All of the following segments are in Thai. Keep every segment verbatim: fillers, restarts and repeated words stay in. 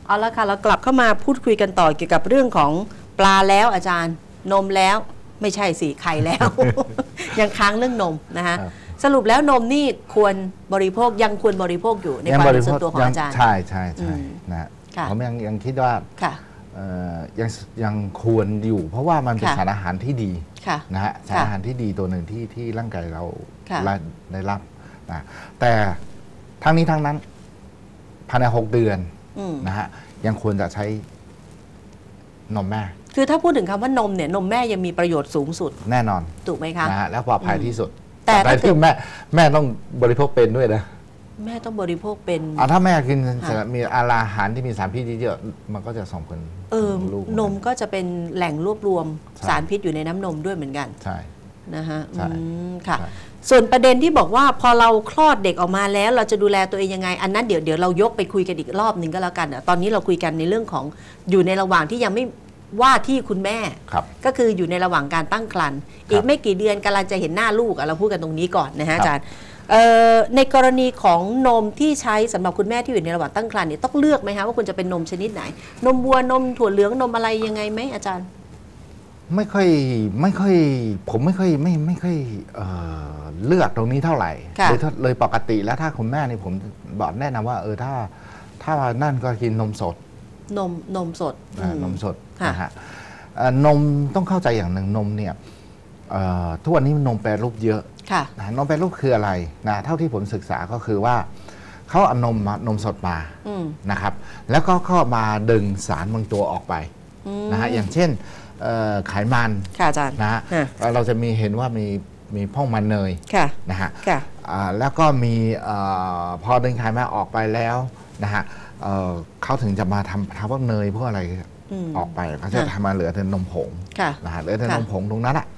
เอาละค่ะเรากลับเข้ามาพูดคุยกันต่อเกี่ยวกับเรื่องของปลาแล้วอาจารย์นมแล้วไม่ใช่สิไข่แล้ว ยังค้างเรื่องนมนะคะสรุปแล้วนมนี่ควรบริโภคยังควรบริโภคอยู่ในความเป็นส่วนตัวของอาจารย์ใช่ใช่ใช่นะผมยังยังคิดว่ายังยังควรอยู่เพราะว่ามันเป็นสารอาหารที่ดีนะฮะสารอาหารที่ดีตัวหนึ่งที่ที่ร่างกายเราได้รับนะแต่ทั้งนี้ทั้งนั้นภายในหกเดือนนะฮะยังควรจะใช้นมแม่คือถ้าพูดถึงคำว่านมเนี่ยนมแม่ยังมีประโยชน์สูงสุดแน่นอนถูกไหมคะนะฮะแล้วปลอดภัยที่สุดแต่ถ้าที่แม่แม่ต้องบริโภคเป็นด้วยนะแม่ต้องบริโภคเป็นอ่าถ้าแม่กินมีอาหารที่มีสารพิษเยอะมันก็จะส่งผลเออนมก็จะเป็นแหล่งรวบรวมสารพิษอยู่ในน้ำนมด้วยเหมือนกันใช่นะฮะค่ะส่วนประเด็นที่บอกว่าพอเราคลอดเด็กออกมาแล้วเราจะดูแลตัวเองยังไงอันนั้นเดี๋ยวเดี๋ยวเรายกไปคุยกันอีกรอบหนึ่งก็แล้วกันตอนนี้เราคุยกันในเรื่องของอยู่ในระหว่างที่ยังไม่ว่าที่คุณแม่ก็คืออยู่ในระหว่างการตั้งครรภ์อีกไม่กี่เดือนกำลังจะเห็นหน้าลูกเราพูดกันตรงนี้ก่อนนะฮะอาจารย์ในกรณีของนมที่ใช้สำหรับคุณแม่ที่อยู่ในระหว่างตั้งครรภ์เนี่ยต้องเลือกไหมคะว่าคุณจะเป็นนมชนิดไหนนมวัวนมถั่วเหลืองนมอะไรยังไงไหมอาจารย์ไม่ค่อยไม่ค่อยผมไม่ค่อยไม่ไม่ค่อยเอ่อเลือกตรงนี้เท่าไหร่เลยเลยปกติแล้วถ้าคุณแม่นี่ผมบอกแนะนำว่าเออถ้าถ้านั่นก็กินนมสดนมนมสดนมสดนะฮะนมต้องเข้าใจอย่างหนึ่งนมเนี่ยทุกวันนี้นมแปรรูปเยอะนะนมแปรรูปคืออะไรนะเท่าที่ผมศึกษาก็คือว่าเขาเอานมมานมสดมานะครับแล้วก็เข้ามาดึงสารบางตัวออกไปนะฮะอย่างเช่นไขมันนะฮะเราจะมีเห็นว่ามีมีพ่องมันเนยนะฮะแล้วก็มีพอดึงไขมันออกไปแล้วนะฮะเขาถึงจะมาทำทำพวกเนยพวกอะไรออกไปเขาจะทำมาเหลือแต่นมผงนะฮะเหลือแต่นมผงตรงนั้นอ่ะ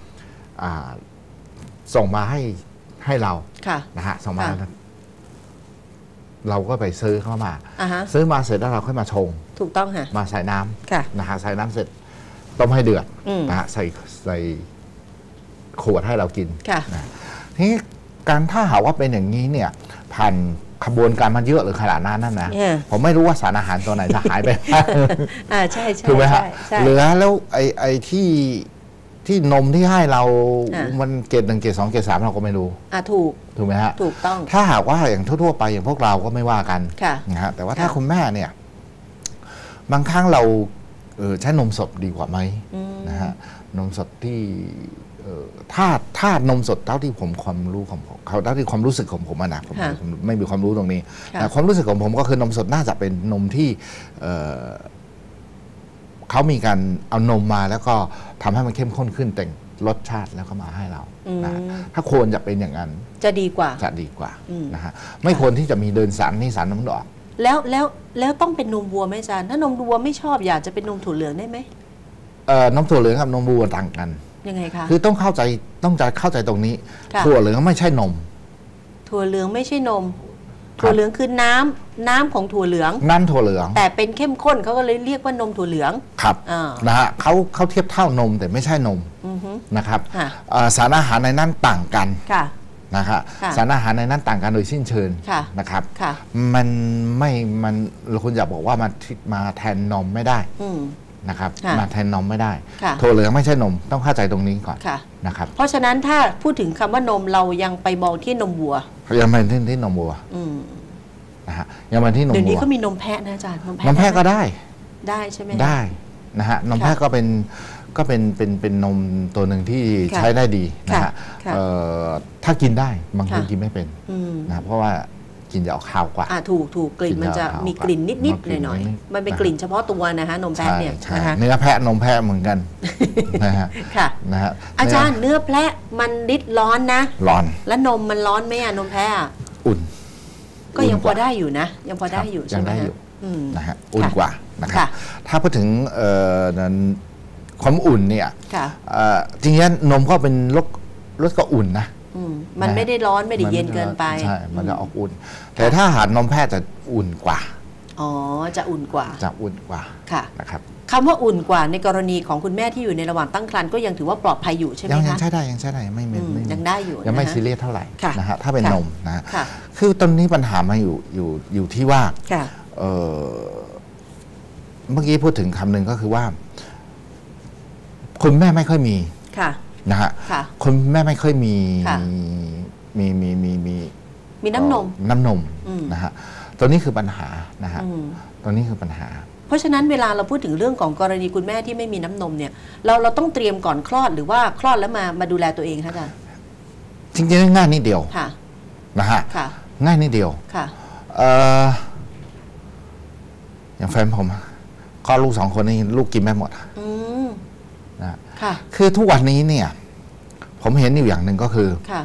ส่งมาให้ให้เรานะฮะส่งมาเราก็ไปซื้อเข้ามาซื้อมาเสร็จแล้วเราค่อยมาชงถูกต้องค่ะมาใส่น้ำนะฮะใส่น้ำเสร็จต้มให้เดือดนะฮะใส่ใส่ขวดให้เรากินนะทีนี้การถ้าหาว่าเป็นอย่างนี้เนี่ยผ่านขบวนการมันเยอะหรือขนาดนั้นนั่นนะผมไม่รู้ว่าสารอาหารตัวไหนจะหายไปอ่าใช่ใช่ถูกไหมฮะเหลือแล้วไอ้ไอ้ที่ที่นมที่ให้เรามันเกรดหนึ่งเกรดสองเกรดสามเราก็ไม่รู้อ่าถูกถูกไหมฮะถูกต้องถ้าหากว่าอย่างทั่วๆไปอย่างพวกเราก็ไม่ว่ากันนะฮะแต่ว่าถ้าคุณแม่เนี่ยบางครั้งเราใช้นมสดดีกว่าไหมนะฮะนมสดที่ถ้าถ้านมสดเท่าที่ผมความรู้ของผมเขาเท่าที่ความรู้สึกของผมนะผมไม่มีความรู้ตรงนี้แต่ความรู้สึกของผมก็คือนมสดน่าจะเป็นนมที่เขามีการเอานมมาแล้วก็ทำให้มันเข้มข้นขึ้นแต่งรสชาติแล้วก็มาให้เรานะถ้าควรจะเป็นอย่างนั้นจะดีกว่าจะดีกว่านะฮะไม่ควรที่จะมีเดินสารนี่สารน้ำดอกแล้วแล้วแล้วต้องเป็นนมวัวไหมอาจารย์ถ้านมวัวไม่ชอบอยากจะเป็นนมถั่วเหลืองได้ไหมเอ่อนมถั่วเหลืองกับนมวัวต่างกันยังไงคะคือต้องเข้าใจต้องจะเข้าใจตรงนี้ถั่วเหลืองไม่ใช่นมถั่วเหลืองไม่ใช่นมถั่วเหลืองคือน้ำน้ำของถั่วเหลืองน้ำถั่วเหลืองแต่เป็นเข้มข้นเขาก็เลยเรียกว่านมถั่วเหลืองครับนะฮะเขาเขาเทียบเท่านมแต่ไม่ใช่นมนะครับสารอาหารในนั้นต่างกันนะครับสารอาหารในนั้นต่างกันโดยสิ้นเชิงนะครับมันไม่มันเราคุณอยากบอกว่ามามาแทนนมไม่ได้นะครับมาแทนนมไม่ได้ถั่วเหลืองไม่ใช่นมต้องเข้าใจตรงนี้ก่อนนะครับเพราะฉะนั้นถ้าพูดถึงคำว่านมเรายังไปมองที่นมวัวยังเป็นที่ที่นมวัวนะฮะยังเป็นที่นมวัวเดี๋ยวนี้ก็มีนมแพะนะอาจารย์นมแพะก็ได้ได้ใช่ไหมได้นะฮะนมแพะก็เป็นก็เป็นเป็นเป็นนมตัวหนึ่งที่ใช้ได้ดีนะฮะถ้ากินได้บางคนกินไม่เป็นนะเพราะว่ากินจะออกข้าวกว่าอ่าถูกถูกกลิ่นมันจะมีกลิ่นนิดๆหน่อยๆมันเป็นกลิ่นเฉพาะตัวนะฮะนมแพะเนี่ยนะคะเนื้อแพะนมแพะเหมือนกันนะฮะค่ะนะฮะอาจารย์เนื้อแพะมันริดร้อนนะร้อนแล้วนมมันร้อนไหมอะนมแพะอุ่นก็ยังพอได้อยู่นะยังพอได้อยู่ใช่ไหมฮะนะฮะอุ่นกว่านะครับถ้าพูดถึงความอุ่นเนี่ยจริงๆนมก็เป็นรสรสก็อุ่นนะมันไม่ได้ร้อนไม่ได้เย็นเกินไปใช่มันจะออกอุ่นแต่ถ้าอาหารนมแพะจะอุ่นกว่าอ๋อจะอุ่นกว่าจะอุ่นกว่าค่ะนะครับคำว่าอุ่นกว่าในกรณีของคุณแม่ที่อยู่ในระหว่างตั้งครรภ์ก็ยังถือว่าปลอดภัยอยู่ใช่ไหมคะยังใช้ได้ยังใช้ได้ไม่ยังได้อยู่ยังไม่ซีเรียสเท่าไหร่นะฮะถ้าเป็นนมนะฮะคือตอนนี้ปัญหามาอยู่อยู่อยู่ที่ว่าเมื่อกี้พูดถึงคำหนึ่งก็คือว่าคุณแม่ไม่ค่อยมีค่ะนะฮะคุณแม่ไม่ค่อยมีมีมีมีมีมีน้ำนมน้ำนมนะฮะตัวนี้คือปัญหานะฮะตัวนี้คือปัญหาเพราะฉะนั้นเวลาเราพูดถึงเรื่องของกรณีคุณแม่ที่ไม่มีน้ำนมเนี่ยเราเราต้องเตรียมก่อนคลอดหรือว่าคลอดแล้วมามาดูแลตัวเองคะอาจารย์จริงๆง่ายนิดเดียวค่ะนะฮะง่ายนิดเดียวค่ะอย่างแฟนผมก็ลูกสองคนนี่ลูกกินไม่หมดนะค่ะคือทุกวันนี้เนี่ยผมเห็นอยู่อย่างหนึ่งก็คือค่ะ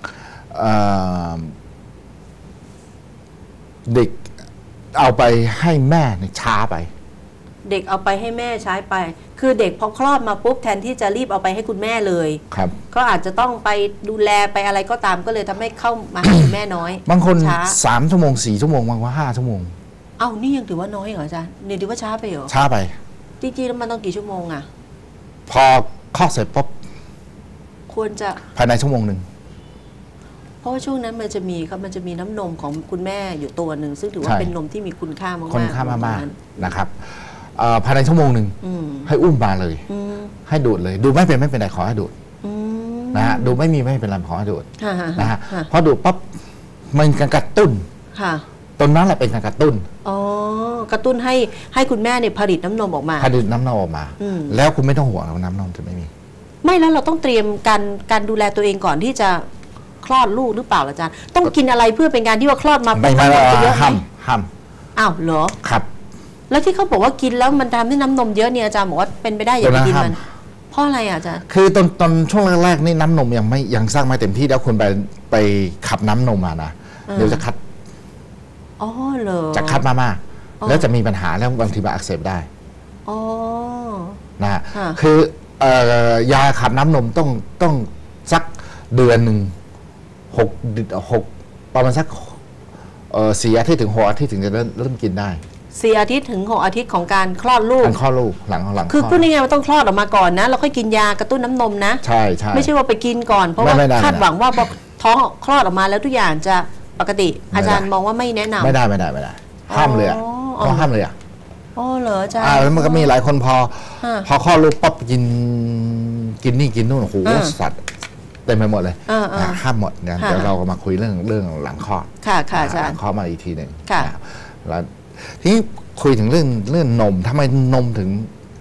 เด็กเอาไปให้แม่เนี่ยช้าไปเด็กเอาไปให้แม่ใช้ไปคือเด็กพอคลอดมาปุ๊บแทนที่จะรีบเอาไปให้คุณแม่เลยครับก็อาจจะต้องไปดูแลไปอะไรก็ตามก็เลยทำให้เข้ามาหาคุณแม่น้อยบางคนสามชั่วโมงสี่ชั่วโมงบางคนห้าชั่วโมงเอ้านี่ยังถือว่าน้อยเหรออาจารย์นี่ถือว่าช้าไปเหรอช้าไปจริงๆแล้วมันต้องกี่ชั่วโมงอะพอคลอดเสร็จปุ๊บควรจะภายในชั่วโมงหนึ่งเพราะว่าช่วงนั้นมันจะมีครับมันจะมีน้ำนมของคุณแม่อยู่ตัวหนึ่งซึ่งถือว่าเป็นนมที่มีคุณค่ามากๆคุณค่ามากๆนะครับภายในชั่วโมงหนึ่งให้อุ้มมาเลยให้ดูดเลยดูไม่เป็นไม่เป็นไรขอให้ดูดนะฮะดูไม่มีไม่เป็นไรขอให้ดูดนะฮะพอดูดปั๊บมันการกระตุ้นตรงนั้นแหละเป็นการกระตุ้นอ๋อกระตุ้นให้ให้คุณแม่เนี่ยผลิตน้ำนมออกมาผลิตน้ำนมออกมาแล้วคุณไม่ต้องห่วงน้ำนมจะไม่มีไม่แล้วเราต้องเตรียมการการดูแลตัวเองก่อนที่จะคลอดลูกหรือเปล่าอาจารย์ต้องกินอะไรเพื่อเป็นการที่ว่าคลอดมาไม่ไม่ไม่ห้ามห้ามอ้าวเหรอครับแล้วที่เขาบอกว่ากินแล้วมันทำให้น้ำนมเยอะเนี่ยอาจารย์บอกว่าเป็นไปได้อย่าไปกินมันเพราะอะไรอาจารย์คือตอนตอนช่วงแรกๆนี่น้ำนมยังไม่ยังสร้างไม่เต็มที่แล้วคุณไปไปขับน้ำนมมานะเดี๋ยวจะคัดอ๋อเหรอจะคัดมากๆแล้วจะมีปัญหาแล้วบางทีมาอักเสบได้อ๋อนะคือยาขับน้ำนมต้องต้องสักเดือนหนึ่งหกหกประมาณสักสี่อาทิตย์ถึงหกอาทิตย์ถึงจะเริ่มเริ่มกินได้สี่อาทิตย์ถึงหกอาทิตย์ของการคลอดลูกการคลอดลูกหลังหลังคือพูดง่ายๆว่าต้องคลอดออกมาก่อนนะเราค่อยกินยากระตุ้นน้ำนมนะใช่ใช่ไม่ใช่ว่าไปกินก่อนเพราะว่าคาดหวังว่าพอท้องคลอดออกมาแล้วทุกอย่างจะปกติอาจารย์มองว่าไม่แนะนำไม่ได้ไม่ได้ไม่ได้ห้ามเลยเขาห้ามเลยอ่ะอ๋อเหรออาจารย์แล้วมันก็มีหลายคนพอพอคลอดลูกปั๊บกินกินนี่กินนู่นโอ้โหสัตว์เต็มไปหมดเลยห้ามหมดเนี่ยเดี๋ยวเราก็มาคุยเรื่องเรื่องหลังคลอดค่ะค่ะอาจารย์หลังคลอดมาอีกทีหนึ่งแล้วทีนี้คุยถึงเรื่องเรื่องนมทำไมนมถึง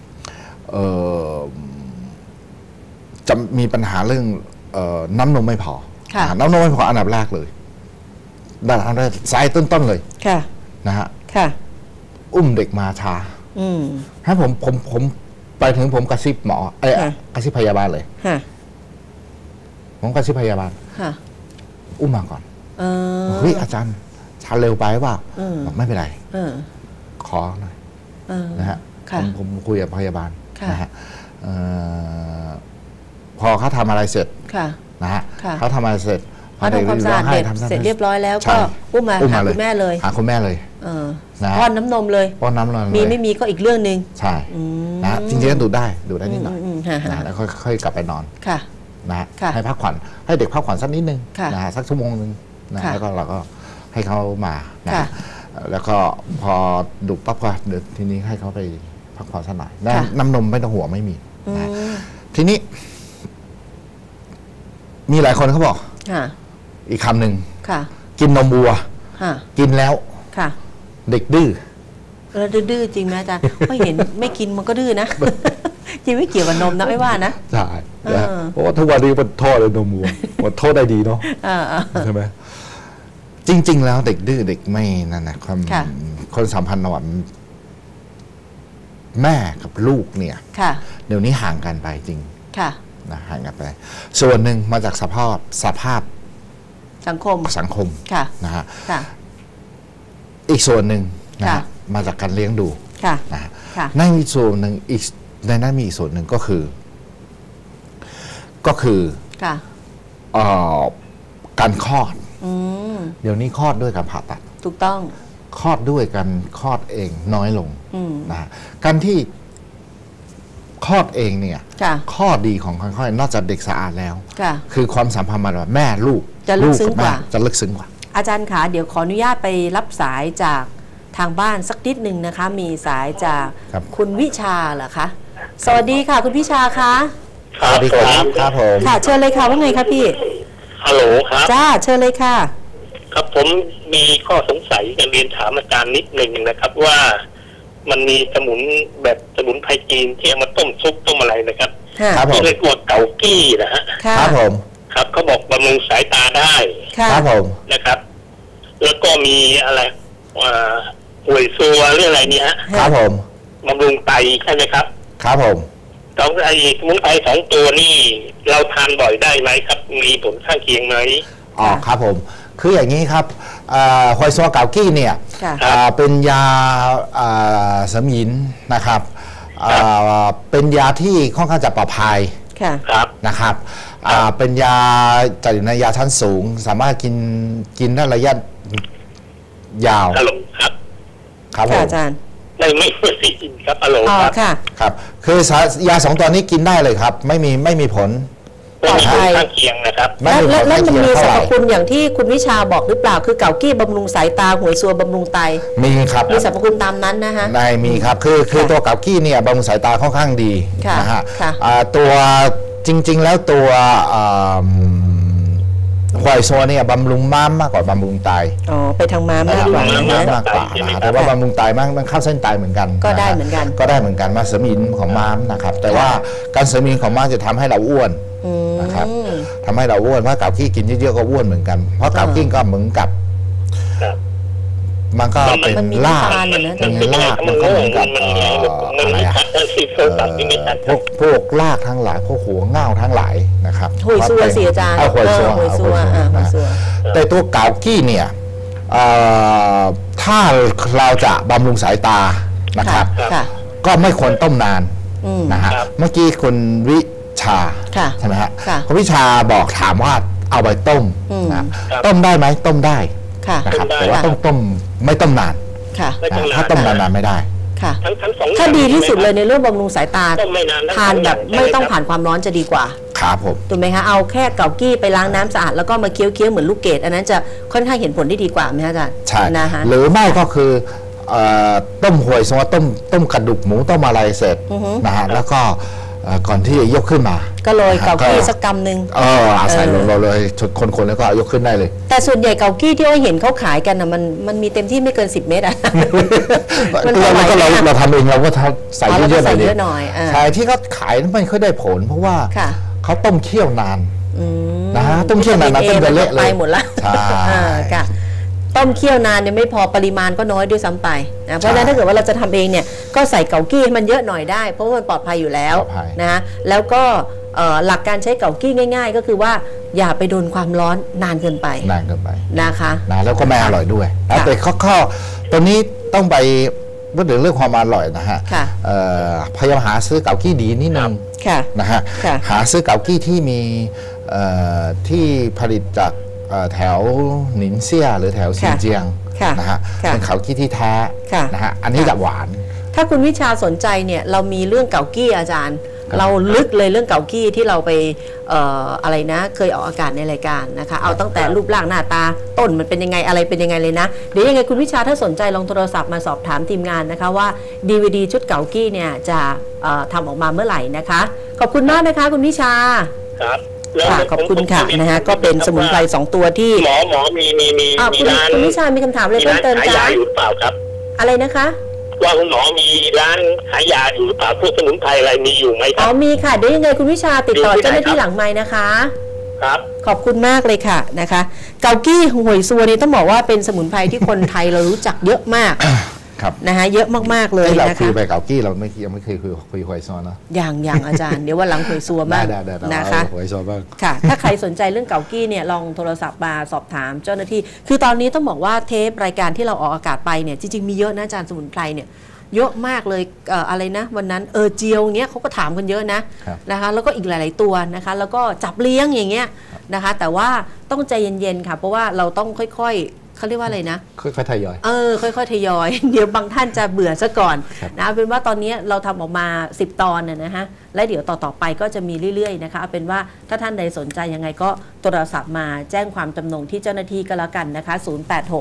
จะมีปัญหาเรื่องน้ำนมไม่พอน้ำนมไม่พออันดับแรกเลยด้านสายต้นๆเลยนะฮะอุ้มเด็กมาช้าให้ผมผมผมไปถึงผมกระซิบหมอเอ้กระซิบพยาบาลเลยผมกระซิบพยาบาลอุ้มมาก่อนเฮ้ยอาจารย์ช้าเร็วไปว่าบอกไม่เป็นไรขอหน่อยนะฮะผมผมคุยกับพยาบาลนะฮะพอเขาทำอะไรเสร็จนะฮะเขาทำอะไรเสร็จพอทำความสะอาดเด็กเสร็จเรียบร้อยแล้วก็อุ้มมาหาคุณแม่เลยหาคุณแม่เลยป้อนน้ำนมเลยป้อนน้ำนมมีไม่มีก็อีกเรื่องหนึ่งใช่นะจริงๆดูได้ดูได้นิดหน่อยนะแล้วค่อยๆกลับไปนอนนะให้พักผ่อนให้เด็กพักผ่อนสักนิดนึงนะสักชั่วโมงนึงนะแล้วก็เราก็ให้เขามานะแล้วก็พอดุปั๊บก็เดี๋ยวทีนี้ให้เขาไปพักผ่อนสักหน่อยน้ำนมไม่ต้องห่วงไม่มีนะทีนี้มีหลายคนเขาบอกอีกคำหนึ่งกินนมวัวกินแล้วเด็กดื้อแล้วดื้อจริงไหมอาจารย์ไม่เห็นไม่กินมันก็ดื้อนะจริงไม่เกี่ยวกับนมนะไม่ว่านะใช่เพราะว่าทุกวันนี้มันโทษเลยนมวัวมันโทษได้ดีเนาะใช่ไหมจริงๆแล้วเด็กดื้อเด็กไม่นั่นนะความคนสัมพันธ์ระหว่างแม่กับลูกเนี่ยเดี๋ยวนี้ห่างกันไปจริงนะห่างกันไปส่วนหนึ่งมาจากสภาพสภาพสังคมสังคมนะฮะอีกส่วนหนึ่งนะมาจากการเลี้ยงดูนะในอีกส่วนหนึ่งอีกในนั้นมีอีกส่วนหนึ่งก็คือก็คือการคลอดเดี๋ยวนี้คลอดด้วยการผ่าตัดถูกต้องคลอดด้วยกันคลอดเองน้อยลงนะการที่คลอดเองเนี่ยข้อดีของการคลอดนอกจากเด็กสะอาดแล้วคือความสัมพันธ์แบบแม่ลูกจะลึกซึ้งกว่าจะลึกซึ้งกว่าอาจารย์ขาเดี๋ยวขออนุญาตไปรับสายจากทางบ้านสักนิดหนึ่งนะคะมีสายจากครับคุณวิชาเหรอคะสวัสดีค่ะคุณวิชาคะสวัสดีครับครับผมค่ะเชิญเลยค่ะว่าไงคะพี่ฮัลโหลครับจ้าเชิญเลยค่ะครับผมมีข้อสงสัยจะเรียนถามอาจารย์นิดหนึ่งนะครับว่ามันมีสมุนแบบสมุนไพรจีนที่เอามาต้มซุปต้มอะไรนะครับค่ะครับผมที่เรียกว่าเกากี้นะฮะค่ะครับผมครับเขาบอกบำรุงสายตาได้ค่ะครับผมนะครับ แล้วก็มีอะไรอ่าหวยซัวเรื่องอะไรเนี่ยฮะครับผมบำรุงไตใช่ไหมครับครับผมสองไอ้สมุนไพรสองตัวนี่เราทานบ่อยได้ไหมครับ มีผลข้างเคียงไหมอ๋อครับผมคืออย่างนี้ครับหอยซัวเกากี้เนี่ยค่ะอ่าเป็นยาอ่าเสริมหยินนะครับอ่าเป็นยาที่ค่อนข้างจะปลอดภัยค่ะครับนะครับอ่าเป็นยาจัดอยู่ในยาชั้นสูง สามารถกินกินได้ระยะยาวฮัลโหลครับครับผค่ะมอาจารย์ไม่ไม่ไม่ได้ยินครับฮัลโหลอ๋อครับค่ะครับคือสายาสองตัวนี้กินได้เลยครับ ไม่มีไม่มีผลไม่มีปลอดภัผลยข้างเคียงนะครับไม่แล้วมีผแล้วลแล้วข้างมันเคียงมีสรเท่าร ไหพร่คุณอย่างที่คุณวิชาบอกหรือเปล่าคือเกากี้บำรุงสายตาหวยซัวบำรุงไตมีครับมีสรรพคุณตามนั้นนะคะในมีครับคือคือค่ะตัวเกากี้เนี่ยบำรุงสายตาค่อนข้างดีค่ะนะฮะค่ะอ่าตัวจริง ๆ แล้วตัวอ่าหอยซัวเนี่ยบำรุงม้ามมากกว่าบำรุงไตอ๋อไปทางม้ามากกว่าบำรุนะงคะม้มากกว่านะฮะแต่ว่าบำรุงไตมันมันเข้าเส้นไตเหมือนกันก็ได้ะฮะเหมือนกันก็ได้เหมือนกันมาเสริมอินของม้ามนะครับ แต่ว่าการเสริมอินของม้ามจะทำให้เราอ้วนอืมนะครับทำให้เราอ้วนเพราะเกากี้กินเยอะๆก็อ้วนเหมือนกันเพราะเกากี้ก็เหมือนกับครับมันก็เป็นมันมีลาบน้ำตาลอยู่นะเป็นลาบมันก็เหมือนกับมันเอ่อมันอะไรมีอะชัดทั้งสี่โทรศัพท์ที่ไม่ชัดพวกพวกรากทั้งหลายพวกหัวเง่าทั้งหลายนะครับหวยซัวสิอาจารย์เอาหวยซัวเออหวยซัวเอาหวยซัวอ่าหวยนะซัวแต่ตัวเกากี้เนี่ยเอ่อถ้าเราจะบำรุงสายตานะครับค่ะก็ไม่ควรต้มนานอืมนะฮะเมื่อกี้คุณวิชาค่ะใช่ไหมฮะค่ะคุณวิชาบอกถามว่าเอาไปต้มอืมนะต้มได้ไหมต้มได้ค่ะนะครับต้มได้แต่ว่าต้องต้มไม่ต้มนานค่ะไม่ต้องนะนานถ้าต้มนานๆไม่ได้ค่ะทั้งทั้งสองถ้าดีที่สุดเลยในเรื่องบำรุงสายตาต้มไม่นานทั้งทานสแบบย่ไม่ต้องใช่หผ่านความร้อนจะดีกว่าครับผมถูกไหมคะเอาแค่เกากี้ไปล้างน้ำสะอาดแล้วก็มาเคี้ยวเคี้ยวๆเหมือนลูกเกดอันนั้นจะค่อนข้างเห็นผลได้ดีกว่าไหมคะอาจารย์ใช่นะคะหรือไม่ก็คือเอ่อต้มหวยสมมติว่าต้มต้มกระดูกหมูต้มอะไรเสร็จอือฮึนะฮะแล้วก็เอ่อก่อนที่จะยกขึ้นมาก็โรยนะฮะเกากี้สักกำหนึ่งเอออาศัยเอลองเราเลยชุดคนๆแล้วก็ยกขึ้นได้เลยแต่ส่วนใหญ่เกากี้ที่เราเห็นเขาขายกันนะมันมันมีเต็มที่ไม่เกินสิบเมตรอะ มันพอเราไหวก็เราไหมเราทำเองเราก็ทำใส่อ๋อเราก็เยอะๆหน่อยใส่ดิเยอะหน่อยอ่าใช่ที่เขาขายไม่ค่อยได้ผล เพราะว่าค่ะเขาต้มเคี่ยวนานอืมนะฮะต้มเคี่ยวนานนะวิตามิต้มจะเละเลยไปหมดละใช่อ่าค่ะต้มเคี่ยวนานเนี่ยไม่พอปริมาณก็น้อยด้วยซ้ำไปนะเพราะฉะนั้นใช่ถ้าเกิดว่าเราจะทำเองเนี่ยก็ใส่เกากี้ให้มันเยอะหน่อยได้ เพราะว่ามันปลอดภัยอยู่แล้วปลอดภัยนะแล้วก็เอ่อหลักการใช้เกากี้ง่าย ๆ ก็คือว่าอย่าไปโดนความร้อนนานเกินไปนานเกินไปนะคะนะแล้วก็ไม่อร่อยด้วยค่ะแต่ข้อข้อตัวนี้ต้องไปพูดถึงเรื่องความอร่อยนะฮะค่ะเอ่อพยายามหาซื้อเกากี้ดีนิดนึงค่ะนะฮะค่ะหาซื้อเกากี้ที่มีเอ่อที่ผลิตจากเอ่อแถวหนินเซี่ยหรือแถวซินเจียงค่ะนะฮะค่ะเป็นเกากี้ที่แท้ค่ะนะฮะอันนี้ค่ะจะหวานถ้าคุณวิชาสนใจเนี่ยเรามีเรื่องเกากี้อาจารย์ครับเราลึกเลยเรื่องเกากี้ที่เราไปเอ่ออะไรนะเคยออกอากาศในรายการนะคะเอาตั้งแต่รูปร่างหน้าตาต้นมันเป็นยังไงอะไรเป็นยังไงเลยนะเดี๋ยวยังไงคุณวิชาถ้าสนใจลองโทรศัพท์มาสอบถามทีมงานนะคะว่า ดี วี ดี ชุดเกากี้เนี่ยจะเอ่อทำออกมาเมื่อไหร่นะคะ ขอบคุณมากนะคะคุณวิชาครับแล้วค่ะขอบคุณค่ะนะฮะก็เป็นสมุนไพรสองตัวที่หมอหมอมีมีมีอ่ามีคุณร้านคุณวิชามีคำถามอะไรมีเพิ่มร้านเติมขายจ้ายาอยู่หรือเปล่าครับอะไรนะคะว่าคุณหมอมีร้านขายยาอยู่หรือเปล่าพวกสมุนไพรอะไรมีอยู่ไหมคอ๋รัอบ มีค่ะเดี๋ยวยังไงคุณวิชาติดต่ออยู่ที่เจ้าหน้าที่ไหนครับหลังไม้นะคะครับขอบคุณมากเลยค่ะนะคะ เกากี้หวยซัวนี่ต้องบอกว่าเป็นสมุนไพรที่คนไทยเรารู้จักเยอะมากครับนะคะเยอะมากๆเลยที่เรานะคุยคะไปเกากี้เราไม่ยังไม่เคยคุยคุยหวยซอนเนาะอย่างอย่างอาจารย์ เดี๋ยววันหลังหวยซัวได้มากได้ได้ได้นะคะเอาหวยซอนบ้างค่ะ ถ้าใครสนใจเรื่องเกากี้เนี่ยลองโทรศัพท์มาสอบถามเจ้าหน้าที่ คือตอนนี้ต้องบอกว่าเทปรายการที่เราออกอากาศไปเนี่ยจริงๆมีเยอะนะอาจารย์สมุนไพรเนี่ยเยอะมากเลยเอ่ออะไรนะวันนั้นเออเจียวเงี้ยเขาก็ถามกันเยอะนะครับ นะคะแล้วก็อีกหลาย ๆตัวนะคะแล้วก็จับเลี้ยงอย่างเงี้ยนะคะแต่ว่าต้องใจเย็นๆค่ะเพราะว่าเราต้องค่อยๆเขาเรียกว่าอะไรนะค่อยๆทยอยเออค่อยๆทยอย เดี๋ยวบางท่านจะเบื่อซะก่อนครับนะเอาเป็นว่าตอนนี้เราทำออกมาสิบตอนน่ะนะฮะและเดี๋ยวต่อๆไปก็จะมีเรื่อยๆนะคะเอาเป็นว่าถ้าท่านใดสนใจยังไงก็โทรศัพท์มาแจ้งความจำนงที่เจ้าหน้าที่ก็แล้วกันนะคะศูนย์ แปด หก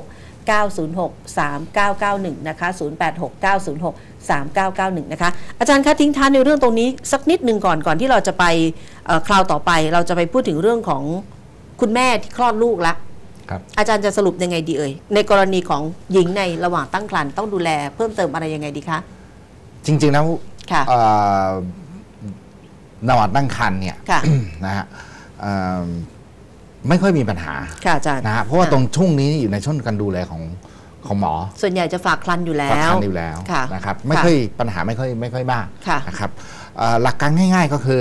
เก้า ศูนย์ หก สาม เก้า เก้า หนึ่งนะคะศูนย์ แปด หก เก้า ศูนย์ หก สาม เก้า เก้า หนึ่งนะคะอาจารย์คะทิ้งท้ายในเรื่องตรงนี้สักนิดหนึ่งก่อนก่อนที่เราจะไปคราวต่อไปเราจะไปพูดถึงเรื่องของคุณแม่ที่คลอดลูกละอาจารย์จะสรุปยังไงดีเอ่ยในกรณีของหญิงในระหว่างตั้งครรภ์ต้องดูแลเพิ่มเติมอะไรยังไงดีคะจริงๆแล้วระหว่างตั้งครรภ์เนี่ยนะฮะไม่ค่อยมีปัญหานะฮะเพราะว่าตรงช่วงนี้อยู่ในช่วงการดูแลของของหมอส่วนใหญ่จะฝากครรภ์อยู่แล้วฝากครรภ์อยู่แล้วนะครับไม่ค่อยปัญหาไม่ค่อยไม่ค่อยมากนะครับหลักการง่ายๆก็คือ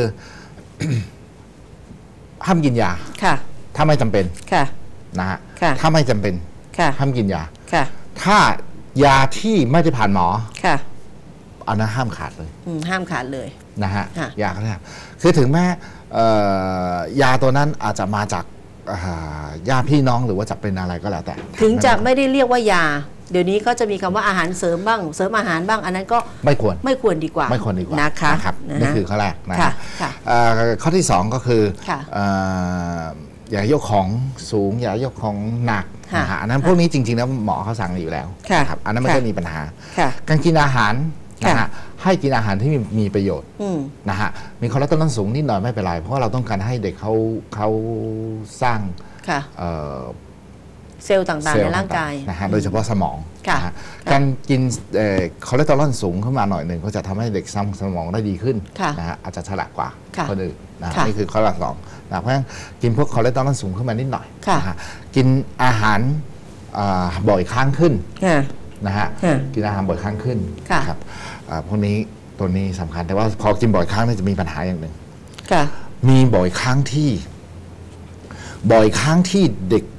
ห้ามกินยาถ้าไม่จำเป็นนะฮะถ้าไม่จำเป็นห้ามกินยาถ้ายาที่ไม่ได้ผ่านหมออันนั้นห้ามขาดเลยห้ามขาดเลยนะฮะยาเขาเนี่ยคือถึงแม้ยาตัวนั้นอาจจะมาจากญาติพี่น้องหรือว่าจะเป็นอะไรก็แล้วแต่ถึงจะไม่ได้เรียกว่ายาเดี๋ยวนี้ก็จะมีคำว่าอาหารเสริมบ้างเสริมอาหารบ้างอันนั้นก็ไม่ควรไม่ควรดีกว่าไม่ควรดีกว่านะคะนะครับนี่คือข้อแรกนะข้อที่สองก็คืออย่ายกของสูงอย่ายกของหนักนะฮะอันนั้นพวกนี้จริงๆแล้วหมอเขาสั่งอยู่แล้วครับอันนั้นไม่ได้มีปัญหาการกินอาหารนะฮะให้กินอาหารที่มีมีประโยชน์นะฮะมีคอเลสเตอรอลสูงนิดหน่อยไม่เป็นไรเพราะว่าเราต้องการให้เด็กเขาเขาสร้างเซลล์ต่างๆในร่างกายนะฮะโดยเฉพาะสมองการกินคอเลสเตอรอลสูงขึ้นมาหน่อยหนึ่งก็จะทำให้เด็กสร้างสมองได้ดีขึ้นนะฮะอาจจะฉลาดกว่าคนอื่นนะนี่คือข้อหลักสองนะเพราะฉะนั้นกินพวกคอเลสเตอรอลสูงขึ้นมานิดหน่อยนะฮะกินอาหารบ่อยครั้งขึ้นนะฮะกินอาหารบ่อยครั้งขึ้นครับพวกนี้ตัวนี้สำคัญแต่ว่าพอกินบ่อยครั้งนี่จะมีปัญหาอย่างหนึ่งมีบ่อยครั้งที่บ่อยครั้งที่เด็ก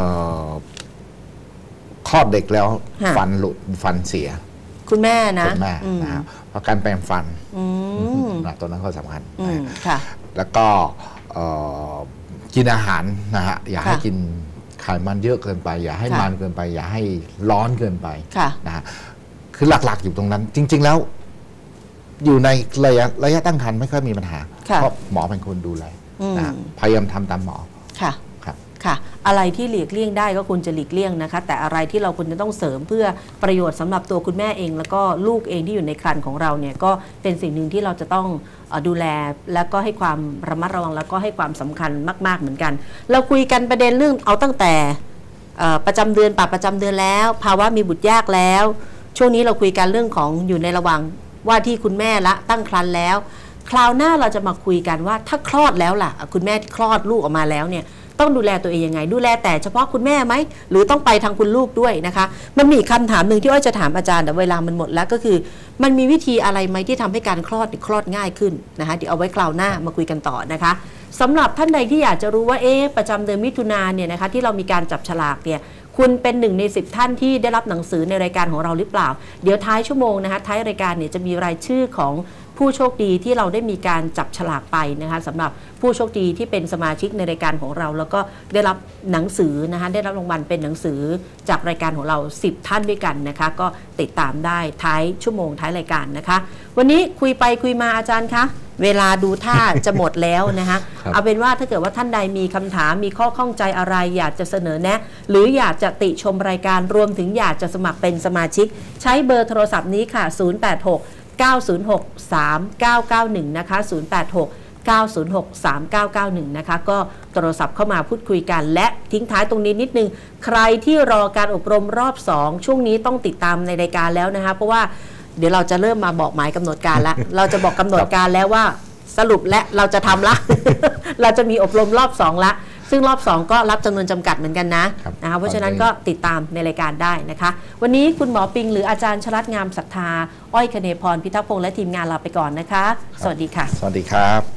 คลอดเด็กแล้วฟันหลุดฟันเสียคุณแม่นะคุณแม่นะครับเพราะการแปรงฟันนะตัวนั้นก็สำคัญแล้วก็กินอาหารนะฮะอย่าให้กินไขมันเยอะเกินไปอย่าให้มันเกินไปอย่าให้ร้อนเกินไปนะฮะคือหลักๆอยู่ตรงนั้นจริงๆแล้วอยู่ในระยะระยะตั้งครรภ์ไม่ค่อยมีปัญหาเพราะหมอเป็นคนดูแลนะพยายามทำตามหมอค่ะครับค่ะอะไรที่หลีกเลี่ยงได้ก็ควรจะหลีกเลี่ยงนะคะแต่อะไรที่เราควรจะต้องเสริมเพื่อประโยชน์สำหรับตัวคุณแม่เองแล้วก็ลูกเองที่อยู่ในครรภ์ของเราเนี่ยก็เป็นสิ่งหนึ่งที่เราจะต้องดูแลแล้วก็ให้ความระมัดระวังแล้วก็ให้ความสำคัญมากๆเหมือนกันเราคุยกันประเด็นเรื่องเอาตั้งแต่ประจำเดือนปรับประจำเดือนแล้วภาวะมีบุตรยากแล้วช่วงนี้เราคุยกันเรื่องของอยู่ในระหว่างว่าที่คุณแม่ละตั้งครรภ์แล้วคราวหน้าเราจะมาคุยกันว่าถ้าคลอดแล้วล่ะคุณแม่ที่คลอดลูกออกมาแล้วเนี่ยต้องดูแลตัวเองยังไงดูแลแต่เฉพาะคุณแม่ไหมหรือต้องไปทางคุณลูกด้วยนะคะมันมีคำถามหนึ่งที่อ้อยจะถามอาจารย์แต่เวลามันหมดแล้วก็คือมันมีวิธีอะไรไหมที่ทำให้การคลอดคลอดง่ายขึ้นนะคะเดี๋ยวเอาไว้คราวหน้ามาคุยกันต่อนะคะสำหรับท่านใดที่อยากจะรู้ว่าเอ๊ะประจำเดือนมิถุนายนเนี่ยนะคะที่เรามีการจับฉลากเนี่ยคุณเป็นหนึ่งในสิบท่านที่ได้รับหนังสือในรายการของเราหรือเปล่าเดี๋ยวท้ายชั่วโมงนะคะท้ายรายการเนี่ยจะมีรายชื่อของผู้โชคดีที่เราได้มีการจับฉลากไปนะคะสำหรับผู้โชคดีที่เป็นสมาชิกในรายการของเราแล้วก็ได้รับหนังสือนะคะได้รับรางวัลเป็นหนังสือจากรายการของเราสิบท่านด้วยกันนะคะก็ติดตามได้ท้ายชั่วโมงท้ายรายการนะคะวันนี้คุยไปคุยมาอาจารย์คะเวลาดูท่าจะหมดแล้วนะคะเอาเป็นว่าถ้าเกิดว่าท่านใดมีคำถามมีข้อข้องใจอะไรอยากจะเสนอแนะหรืออยากจะติชมรายการรวมถึงอยากจะสมัครเป็นสมาชิกใช้เบอร์โทรศัพท์นี้ค่ะศูนย์ แปด หก เก้า ศูนย์ หก สาม เก้า เก้า หนึ่งนะคะศูนย์ แปด หก เก้า ศูนย์ หก สาม เก้า เก้า หนึ่งนะคะก็โทรศัพท์เข้ามาพูดคุยกันและทิ้งท้ายตรงนี้นิดนึงใครที่รอการอบรมรอบสองช่วงนี้ต้องติดตามในรายการแล้วนะคะเพราะว่าเดี๋ยวเราจะเริ่มมาบอกหมายกำหนดการแล้วเราจะบอกกำหนดการแล้วว่าสรุปและเราจะทำละ เราจะมีอบรมรอบสองละซึ่งรอบสองก็รับจำนวนจำกัดเหมือนกันนะนะคะเพราะฉะนั้นก็ติดตามในรายการได้นะคะวันนี้คุณหมอปิงหรืออาจารย์ชลัดงามศรัทธาอ้อยคเนพรพิทักษ์พงษ์และทีมงานลาไปก่อนนะคะสวัสดีค่ะสวัสดีครับ